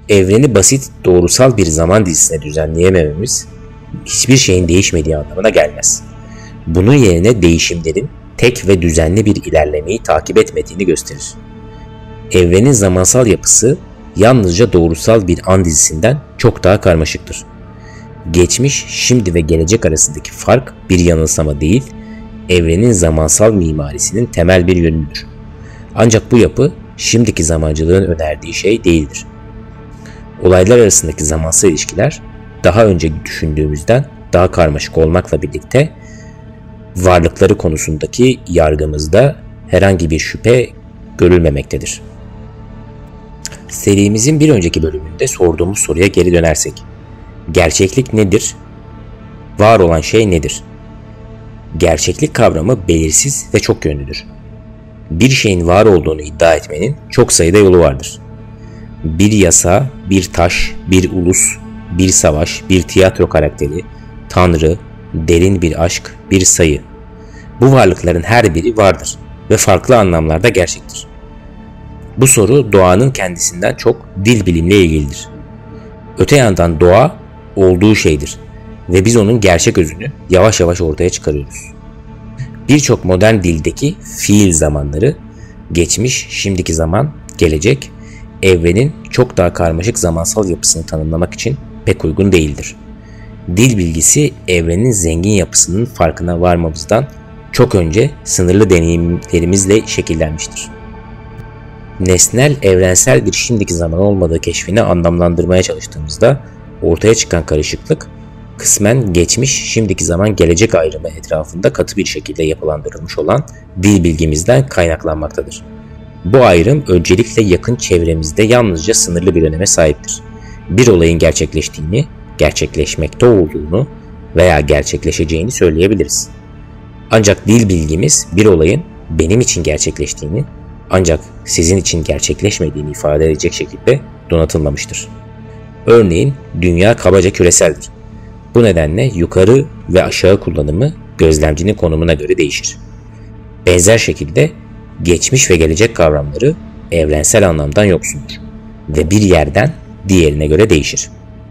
Evreni basit, doğrusal bir zaman dizisine düzenleyemememiz hiçbir şeyin değişmediği anlamına gelmez. Bunun yerine değişimlerin tek ve düzenli bir ilerlemeyi takip etmediğini gösterir. Evrenin zamansal yapısı yalnızca doğrusal bir an dizisinden çok daha karmaşıktır. Geçmiş, şimdi ve gelecek arasındaki fark bir yanılsama değil, evrenin zamansal mimarisinin temel bir yönüdür. Ancak bu yapı şimdiki zamancılığın önerdiği şey değildir. Olaylar arasındaki zamansal ilişkiler daha önce düşündüğümüzden daha karmaşık olmakla birlikte varlıkları konusundaki yargımızda herhangi bir şüphe görülmemektedir. Serimizin bir önceki bölümünde sorduğumuz soruya geri dönersek, gerçeklik nedir? Var olan şey nedir? Gerçeklik kavramı belirsiz ve çok yönlüdür. Bir şeyin var olduğunu iddia etmenin çok sayıda yolu vardır. Bir yasa, bir taş, bir ulus, bir savaş, bir tiyatro karakteri, tanrı, derin bir aşk, bir sayı. Bu varlıkların her biri vardır ve farklı anlamlarda gerçektir. Bu soru doğanın kendisinden çok dil bilimle ilgilidir. Öte yandan doğa olduğu şeydir ve biz onun gerçek özünü yavaş yavaş ortaya çıkarıyoruz. Birçok modern dildeki fiil zamanları, geçmiş, şimdiki zaman, gelecek, evrenin çok daha karmaşık zamansal yapısını tanımlamak için pek uygun değildir. Dil bilgisi evrenin zengin yapısının farkına varmamızdan çok önce sınırlı deneyimlerimizle şekillenmiştir. Nesnel, evrensel bir şimdiki zaman olmadığı keşfini anlamlandırmaya çalıştığımızda ortaya çıkan karışıklık, kısmen geçmiş, şimdiki zaman, gelecek ayrımı etrafında katı bir şekilde yapılandırılmış olan dil bilgimizden kaynaklanmaktadır. Bu ayrım öncelikle yakın çevremizde yalnızca sınırlı bir öneme sahiptir. Bir olayın gerçekleştiğini, gerçekleşmekte olduğunu veya gerçekleşeceğini söyleyebiliriz. Ancak dil bilgimiz bir olayın benim için gerçekleştiğini, ancak sizin için gerçekleşmediğini ifade edecek şekilde donatılmamıştır. Örneğin dünya kabaca küreseldir. Bu nedenle yukarı ve aşağı kullanımı gözlemcinin konumuna göre değişir. Benzer şekilde geçmiş ve gelecek kavramları evrensel anlamdan yoksundur ve bir yerden diğerine göre değişir.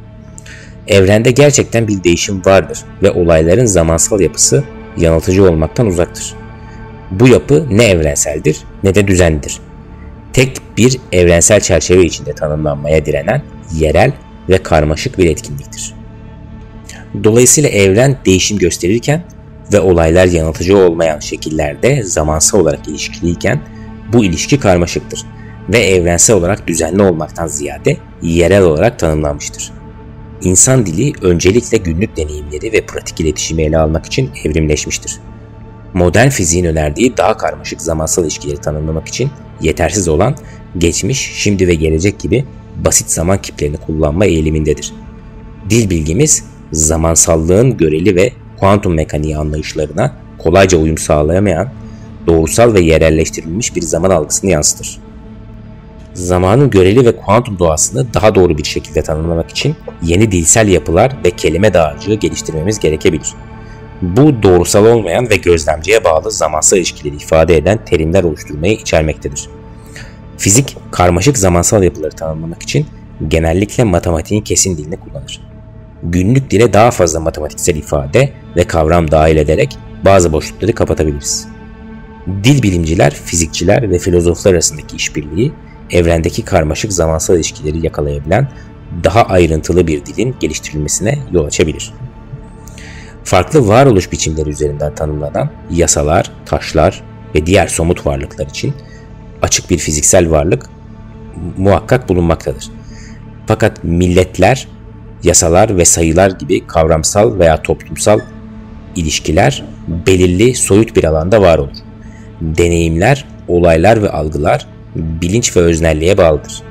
Evrende gerçekten bir değişim vardır ve olayların zamansal yapısı yanıltıcı olmaktan uzaktır. Bu yapı ne evrenseldir ne de düzenlidir. Tek bir evrensel çerçeve içinde tanımlanmaya direnen yerel ve karmaşık bir etkinliktir. Dolayısıyla evren değişim gösterirken ve olaylar yanıltıcı olmayan şekillerde zamansal olarak ilişkiliyken bu ilişki karmaşıktır ve evrensel olarak düzenli olmaktan ziyade yerel olarak tanımlanmıştır. İnsan dili öncelikle günlük deneyimleri ve pratik iletişimi ele almak için evrimleşmiştir. Modern fiziğin önerdiği daha karmaşık zamansal ilişkileri tanımlamak için yetersiz olan geçmiş, şimdi ve gelecek gibi basit zaman kiplerini kullanma eğilimindedir. Dil bilgimiz zamansallığın göreli ve kuantum mekaniği anlayışlarına kolayca uyum sağlayamayan doğrusal ve yerelleştirilmiş bir zaman algısını yansıtır. Zamanın göreli ve kuantum doğasını daha doğru bir şekilde tanımlamak için yeni dilsel yapılar ve kelime dağarcığı geliştirmemiz gerekebilir. Bu doğrusal olmayan ve gözlemciye bağlı zamansal ilişkileri ifade eden terimler oluşturmayı içermektedir. Fizik, karmaşık zamansal yapıları tanımlamak için genellikle matematiğin kesin dilini kullanır. Günlük dile daha fazla matematiksel ifade ve kavram dahil ederek bazı boşlukları kapatabiliriz. Dil bilimciler, fizikçiler ve filozoflar arasındaki işbirliği, evrendeki karmaşık zamansal ilişkileri yakalayabilen daha ayrıntılı bir dilin geliştirilmesine yol açabilir. Farklı varoluş biçimleri üzerinden tanımlanan yasalar, taşlar ve diğer somut varlıklar için açık bir fiziksel varlık muhakkak bulunmaktadır. Fakat milletler, yasalar ve sayılar gibi kavramsal veya toplumsal ilişkiler belirli soyut bir alanda var olur. Deneyimler, olaylar ve algılar bilinç ve öznelliğe bağlıdır.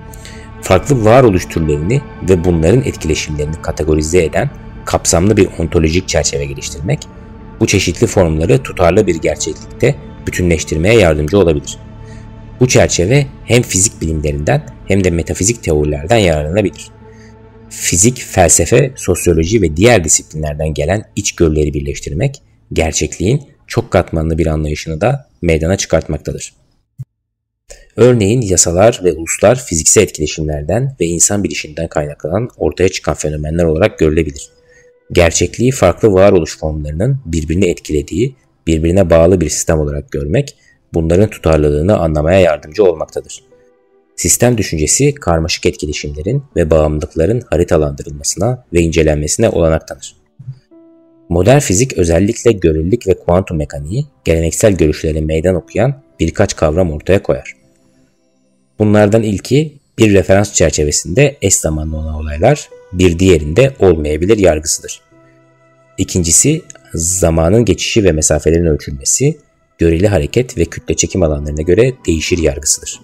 Farklı varoluş türlerini ve bunların etkileşimlerini kategorize eden kapsamlı bir ontolojik çerçeve geliştirmek, bu çeşitli formları tutarlı bir gerçeklikte bütünleştirmeye yardımcı olabilir. Bu çerçeve hem fizik bilimlerinden hem de metafizik teorilerden yararlanabilir. Fizik, felsefe, sosyoloji ve diğer disiplinlerden gelen içgörüleri birleştirmek, gerçekliğin çok katmanlı bir anlayışını da meydana çıkartmaktadır. Örneğin yasalar ve uluslar fiziksel etkileşimlerden ve insan bilişinden kaynaklanan ortaya çıkan fenomenler olarak görülebilir. Gerçekliği farklı varoluş formlarının birbirini etkilediği, birbirine bağlı bir sistem olarak görmek, bunların tutarlılığını anlamaya yardımcı olmaktadır. Sistem düşüncesi, karmaşık etkileşimlerin ve bağımlılıkların haritalandırılmasına ve incelenmesine olanak tanır. Modern fizik özellikle görelilik ve kuantum mekaniği geleneksel görüşlere meydan okuyan birkaç kavram ortaya koyar. Bunlardan ilki bir referans çerçevesinde eş zamanlı olan olaylar bir diğerinde olmayabilir yargısıdır. İkincisi zamanın geçişi ve mesafelerin ölçülmesi, göreli hareket ve kütle çekim alanlarına göre değişir yargısıdır.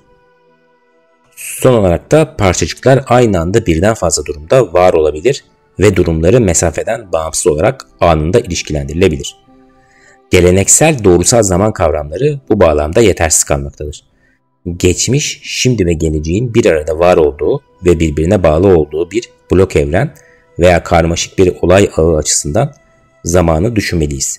Son olarak da parçacıklar aynı anda birden fazla durumda var olabilir ve durumları mesafeden bağımsız olarak anında ilişkilendirilebilir. Geleneksel doğrusal zaman kavramları bu bağlamda yetersiz kalmaktadır. Geçmiş, şimdi ve geleceğin bir arada var olduğu ve birbirine bağlı olduğu bir blok evren veya karmaşık bir olay ağı açısından zamanı düşünmeliyiz.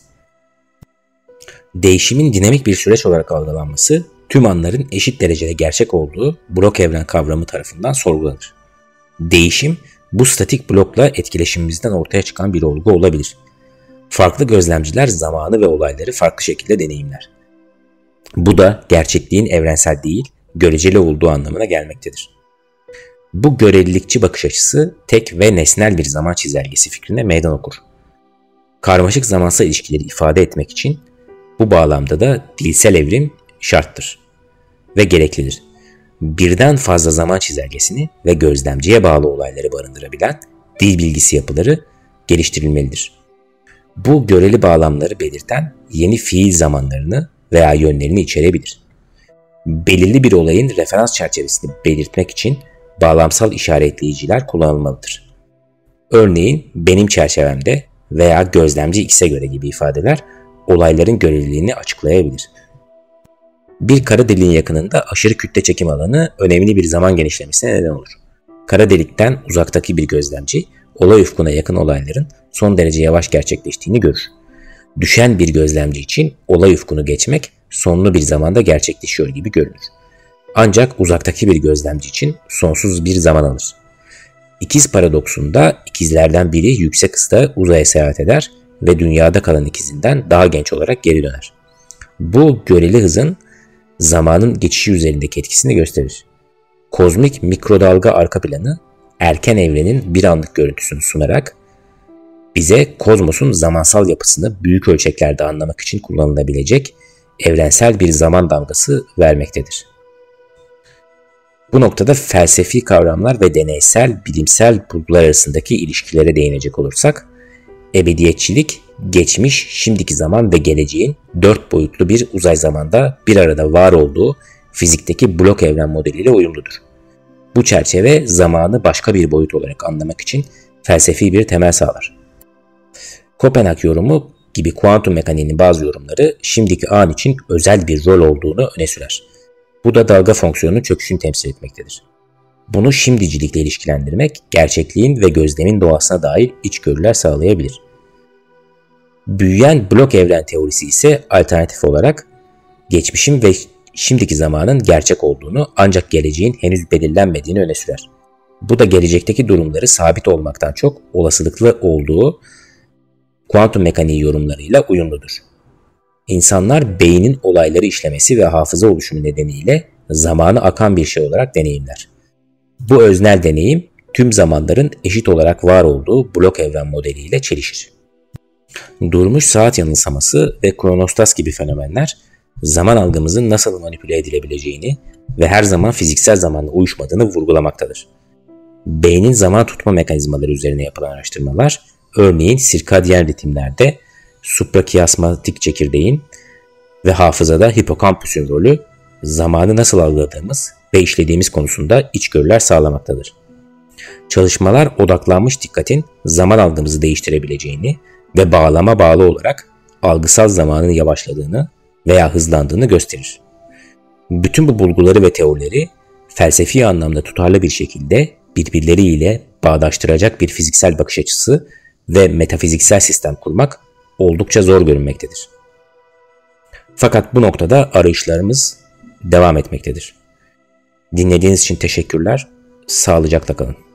Değişimin dinamik bir süreç olarak algılanması, tüm anların eşit derecede gerçek olduğu blok evren kavramı tarafından sorgulanır. Değişim, bu statik blokla etkileşimimizden ortaya çıkan bir olgu olabilir. Farklı gözlemciler zamanı ve olayları farklı şekilde deneyimler. Bu da gerçekliğin evrensel değil, göreceli olduğu anlamına gelmektedir. Bu görelilikçi bakış açısı tek ve nesnel bir zaman çizelgesi fikrine meydan okur. Karmaşık zamansal ilişkileri ifade etmek için bu bağlamda da dilsel evrim şarttır ve gereklidir. Birden fazla zaman çizelgesini ve gözlemciye bağlı olayları barındırabilen dil bilgisi yapıları geliştirilmelidir. Bu göreli bağlamları belirten yeni fiil zamanlarını veya yönlerini içerebilir. Belirli bir olayın referans çerçevesini belirtmek için bağlamsal işaretleyiciler kullanılmalıdır. Örneğin benim çerçevemde veya gözlemci X'e göre gibi ifadeler olayların göreliliğini açıklayabilir. Bir kara deliğin yakınında aşırı kütle çekim alanı önemli bir zaman genişlemesine neden olur. Kara delikten uzaktaki bir gözlemci olay ufkuna yakın olayların son derece yavaş gerçekleştiğini görür. Düşen bir gözlemci için olay ufkunu geçmek sonlu bir zamanda gerçekleşiyor gibi görünür. Ancak uzaktaki bir gözlemci için sonsuz bir zaman alır. İkiz paradoksunda ikizlerden biri yüksek hızda uzaya seyahat eder ve dünyada kalan ikizinden daha genç olarak geri döner. Bu göreli hızın zamanın geçişi üzerindeki etkisini gösterir. Kozmik mikrodalga arka planı erken evrenin bir anlık görüntüsünü sunarak bize kozmosun zamansal yapısını büyük ölçeklerde anlamak için kullanılabilecek evrensel bir zaman damgası vermektedir. Bu noktada felsefi kavramlar ve deneysel, bilimsel bulgular arasındaki ilişkilere değinecek olursak, ebediyetçilik, geçmiş, şimdiki zaman ve geleceğin 4 boyutlu bir uzay zamanda bir arada var olduğu fizikteki blok evren modeliyle uyumludur. Bu çerçeve zamanı başka bir boyut olarak anlamak için felsefi bir temel sağlar. Kopenhag yorumu gibi kuantum mekaniğinin bazı yorumları şimdiki an için özel bir rol olduğunu öne sürer. Bu da dalga fonksiyonunun çöküşünü temsil etmektedir. Bunu şimdicilikle ilişkilendirmek, gerçekliğin ve gözlemin doğasına dair içgörüler sağlayabilir. Büyüyen blok evren teorisi ise alternatif olarak geçmişin ve şimdiki zamanın gerçek olduğunu ancak geleceğin henüz belirlenmediğini öne sürer. Bu da gelecekteki durumları sabit olmaktan çok olasılıklı olduğu kuantum mekaniği yorumlarıyla uyumludur. İnsanlar beynin olayları işlemesi ve hafıza oluşumu nedeniyle zamanı akan bir şey olarak deneyimler. Bu öznel deneyim tüm zamanların eşit olarak var olduğu blok evren modeliyle çelişir. Durmuş saat yanılsaması ve kronostas gibi fenomenler zaman algımızın nasıl manipüle edilebileceğini ve her zaman fiziksel zamanla uyuşmadığını vurgulamaktadır. Beynin zaman tutma mekanizmaları üzerine yapılan araştırmalar, örneğin sirkadyen ritimlerde suprakiasmatik çekirdeğin ve hafızada hipokampüsün rolü zamanı nasıl algıladığımız ve işlediğimiz konusunda içgörüler sağlamaktadır. Çalışmalar odaklanmış dikkatin zaman algımızı değiştirebileceğini ve bağlama bağlı olarak algısal zamanın yavaşladığını veya hızlandığını gösterir. Bütün bu bulguları ve teorileri felsefi anlamda tutarlı bir şekilde birbirleriyle bağdaştıracak bir fiziksel bakış açısı ve metafiziksel sistem kurmak oldukça zor görünmektedir. Fakat bu noktada arayışlarımız devam etmektedir. Dinlediğiniz için teşekkürler. Sağlıcakla kalın.